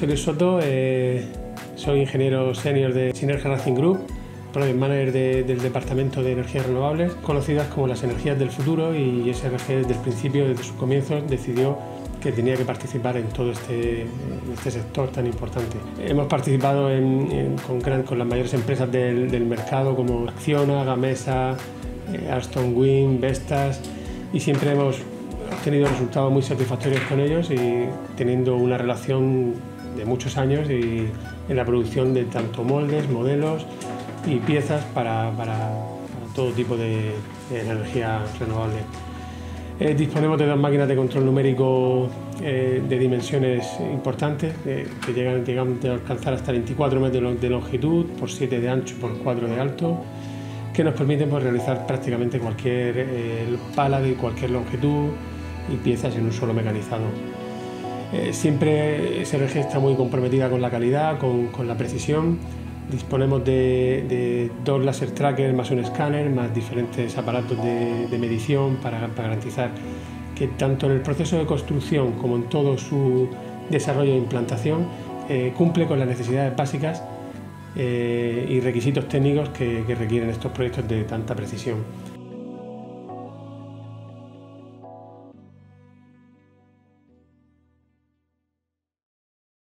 Luis Soto, soy ingeniero senior de Sinergia Racing Group, Project Manager del Departamento de Energías Renovables, conocidas como las energías del futuro, y SRG desde el principio, desde sus comienzos, decidió que tenía que participar en todo este sector tan importante. Hemos participado con las mayores empresas del mercado como Acciona, Gamesa, Alstom Wind, Vestas, y siempre hemos obtenido resultados muy satisfactorios con ellos y teniendo una relación de muchos años y en la producción de tanto moldes, modelos y piezas para todo tipo de energía renovable. Disponemos de 2 máquinas de control numérico de dimensiones importantes que llegan a alcanzar hasta 24 metros de longitud por 7 de ancho por 4 de alto, que nos permiten realizar prácticamente cualquier pala de cualquier longitud y piezas en un solo mecanizado. Siempre SRG está muy comprometida con la calidad, con la precisión. Disponemos de 2 láser trackers más un escáner, más diferentes aparatos de medición para garantizar que tanto en el proceso de construcción como en todo su desarrollo e implantación cumple con las necesidades básicas y requisitos técnicos que requieren estos proyectos de tanta precisión.